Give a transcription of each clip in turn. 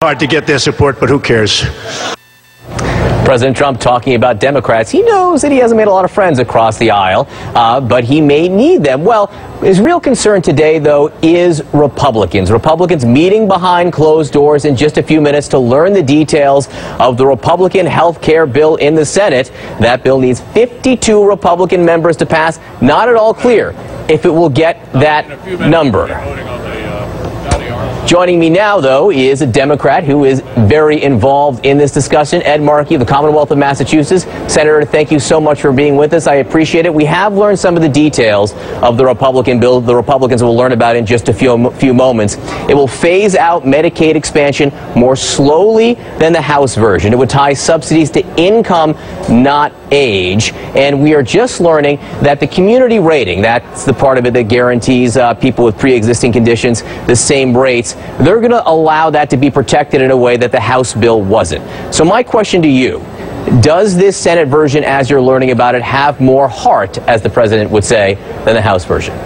Hard to get their support, but who cares? President Trump talking about Democrats. He knows that he hasn't made a lot of friends across the aisle, but he may need them. Well, his real concern today, though, is Republicans. Republicans meeting behind closed doors in just a few minutes to learn the details of the Republican health care bill in the Senate. That bill needs 52 Republican members to pass. Not at all clear if it will get that number. Joining me now, though, is a Democrat who is very involved in this discussion, Ed Markey of the Commonwealth of Massachusetts. Senator, thank you so much for being with us. I appreciate it. We have learned some of the details of the Republican bill. The Republicans will learn about it in just a few moments. It will phase out Medicaid expansion more slowly than the House version. It would tie subsidies to income, not age. And we are just learning that the community rating, that's the part of it that guarantees people with pre-existing conditions the same rates, they're going to allow that to be protected in a way that the House bill wasn't. So my question to you, does this Senate version, as you're learning about it, have more heart, as the president would say, than the House version?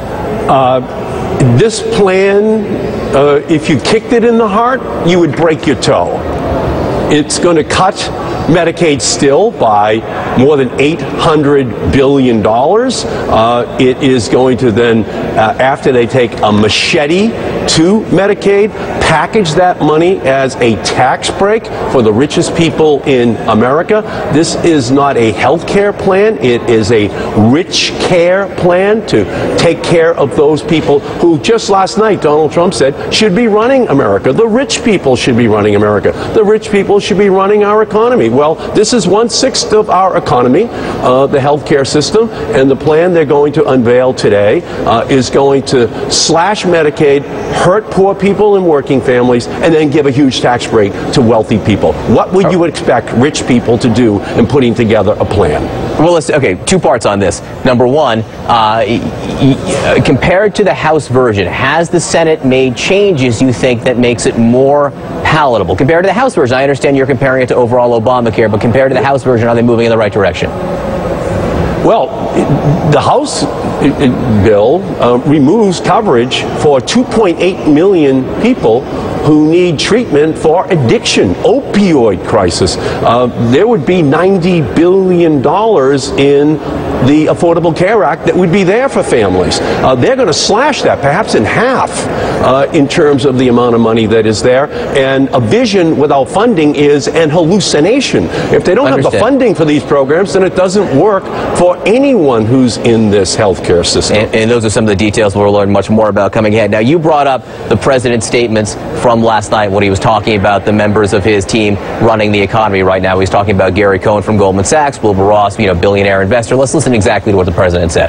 This plan, if you kicked it in the heart, you would break your toe. It's going to cut Medicaid still by more than $800 billion. It is going to then, after they take a machete to Medicaid, package that money as a tax break for the richest people in America. This is not a health care plan. It is a rich care plan to take care of those people who just last night Donald Trump said should be running America. The rich people should be running America. The rich people should be running our economy. Well, this is 1/6 of our economy, the health care system, and the plan they're going to unveil today is going to slash Medicaid, hurt poor people and working families, and then give a huge tax break to wealthy people. What would you expect rich people to do in putting together a plan? Well, okay, two parts on this. Number one, compared to the House version, has the Senate made changes, you think, that makes it more palatable? Compared to the House version, I understand you're comparing it to overall Obamacare, but compared to the House version, are they moving in the right direction? Well, the House bill removes coverage for 2.8 million people who need treatment for addiction, opioid crisis. There would be $90 billion in the Affordable Care Act that would be there for families. They're going to slash that, perhaps in half, in terms of the amount of money that is there. And a vision without funding is an hallucination. If they don't have the funding for these programs, then it doesn't work for anyone who's in this healthcare system. And those are some of the details we'll learn much more about coming ahead. Now, you brought up the president's statements from last night when he was talking about the members of his team running the economy right now. He's talking about Gary Cohn from Goldman Sachs, Wilbur Ross, billionaire investor. Let's listen exactly to what the president said.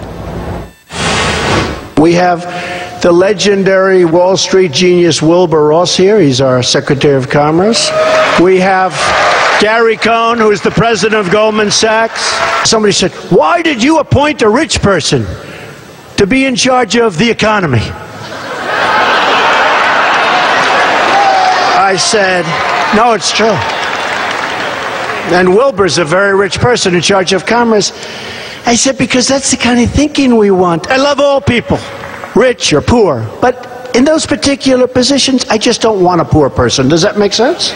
We have the legendary Wall Street genius Wilbur Ross here. He's our Secretary of Commerce. We have Gary Cohn, who is the president of Goldman Sachs. Somebody said, why did you appoint a rich person to be in charge of the economy? I said, no, it's true. And Wilbur's a very rich person in charge of commerce. I said, because that's the kind of thinking we want. I love all people, rich or poor. But in those particular positions, I just don't want a poor person. Does that make sense?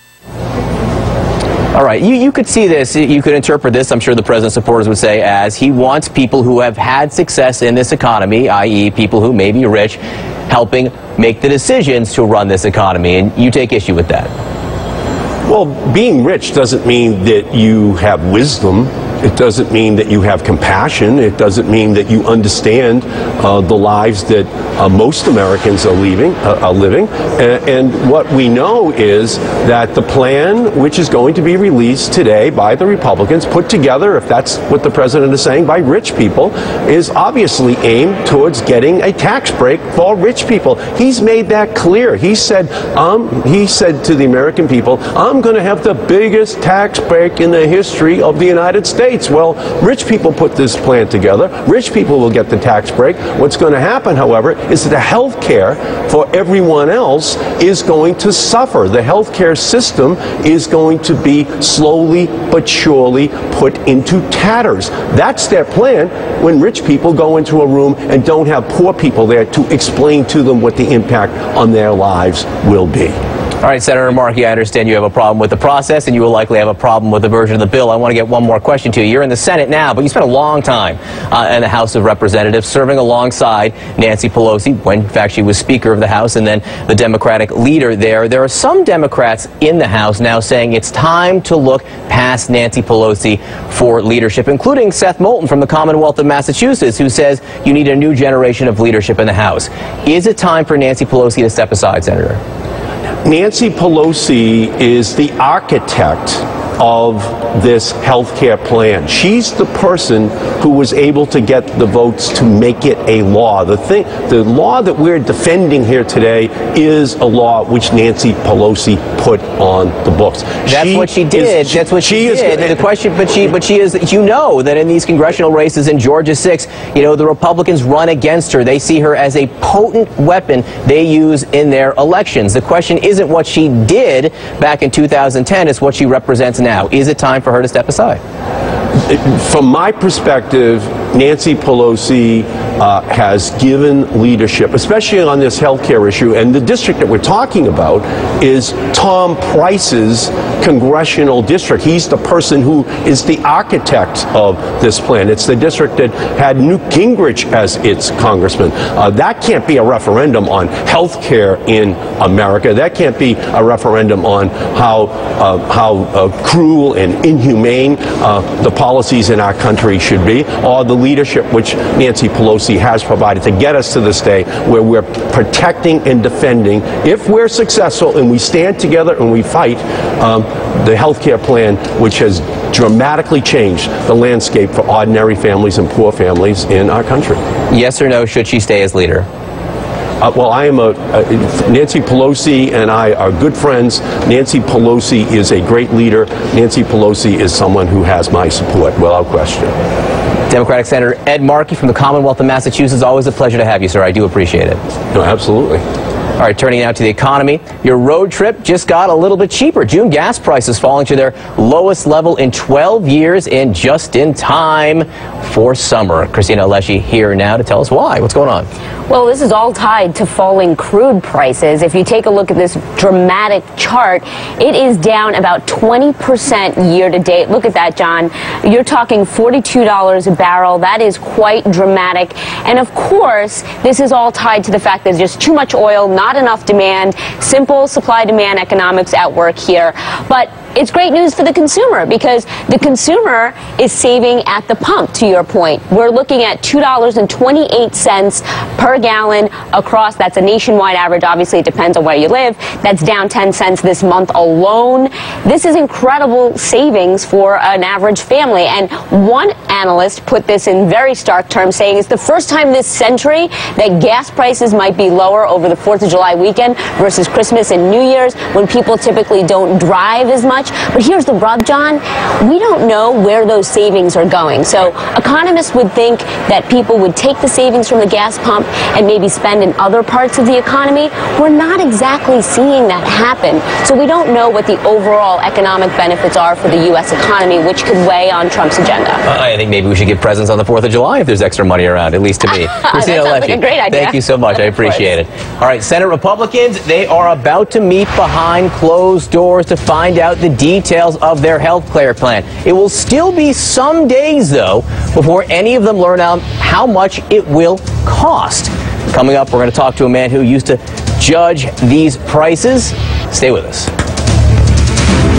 All right, you could see this, you could interpret this, I'm sure the president's supporters would say, as he wants people who have had success in this economy, i.e. people who may be rich, helping make the decisions to run this economy, and you take issue with that. Well, being rich doesn't mean that you have wisdom. It doesn't mean that you have compassion. It doesn't mean that you understand the lives that most Americans are living. And what we know is that the plan, which is going to be released today by the Republicans, put together, if that's what the president is saying, by rich people, is obviously aimed towards getting a tax break for rich people. He's made that clear. He said to the American people, I'm going to have the biggest tax break in the history of the United States. Well, rich people put this plan together. Rich people will get the tax break. What's going to happen, however, is that the health care for everyone else is going to suffer. The health care system is going to be slowly but surely put into tatters. That's their plan when rich people go into a room and don't have poor people there to explain to them what the impact on their lives will be. All right, Senator Markey, I understand you have a problem with the process, and you will likely have a problem with the version of the bill. I want to get one more question to you. You're in the Senate now, but you spent a long time in the House of Representatives serving alongside Nancy Pelosi when, in fact, she was Speaker of the House and then the Democratic leader there. There are some Democrats in the House now saying it's time to look past Nancy Pelosi for leadership, including Seth Moulton from the Commonwealth of Massachusetts, who says you need a new generation of leadership in the House. Is it time for Nancy Pelosi to step aside, Senator? Nancy Pelosi is the architect of this health care plan. She's the person who was able to get the votes to make it a law. The law that we're defending here today is a law which Nancy Pelosi put on the books. That's what she did. That's what she did. The question, but she is. You know that in these congressional races in Georgia 6, you know the Republicans run against her. They see her as a potent weapon they use in their elections. The question isn't what she did back in 2010; it's what she represents now. Is it time for her to step aside? From my perspective, Nancy Pelosi has given leadership, especially on this health care issue, and the district that we're talking about is Tom Price's congressional district. He's the person who is the architect of this plan. It's the district that had Newt Gingrich as its congressman. That can't be a referendum on health care in America. That can't be a referendum on how cruel and inhumane the policies in our country should be, or the leadership which Nancy Pelosi has provided to get us to this day where we're protecting and defending, if we're successful and we stand together and we fight, the health care plan which has dramatically changed the landscape for ordinary families and poor families in our country. Yes or no, should she stay as leader? Well, I am Nancy Pelosi and I are good friends. Nancy Pelosi is a great leader. Nancy Pelosi is someone who has my support, without question. Democratic Senator Ed Markey from the Commonwealth of Massachusetts. Always a pleasure to have you, sir. I do appreciate it. No, absolutely. All right, turning now to the economy. Your road trip just got a little bit cheaper. June gas prices falling to their lowest level in 12 years and just in time for summer. Christina Alessi here now to tell us why. What's going on? Well, this is all tied to falling crude prices. If you take a look at this dramatic chart, it is down about 20% year to date. Look at that, John. You're talking $42 a barrel. That is quite dramatic. And of course, this is all tied to the fact that there's just too much oil, not enough demand, simple supply-demand economics at work here. But it's great news for the consumer because the consumer is saving at the pump, to your point. We're looking at $2.28 per gallon across. That's a nationwide average. Obviously, it depends on where you live. That's down 10 cents this month alone. This is incredible savings for an average family. And one analyst put this in very stark terms, saying it's the first time this century that gas prices might be lower over the 4th of July weekend versus Christmas and New Year's, when people typically don't drive as much. But here's the rub, John. We don't know where those savings are going. So economists would think that people would take the savings from the gas pump and maybe spend in other parts of the economy. We're not exactly seeing that happen. So we don't know what the overall economic benefits are for the U.S. economy, which could weigh on Trump's agenda. I think maybe we should give presents on the 4th of July if there's extra money around, at least to me. Christina That sounds like a great idea. Thank you so much. I appreciate it. All right, Senate Republicans, they are about to meet behind closed doors to find out the details of their health care plan. It will still be some days, though, before any of them learn out how much it will cost. Coming up, we're going to talk to a man who used to judge these prices. Stay with us.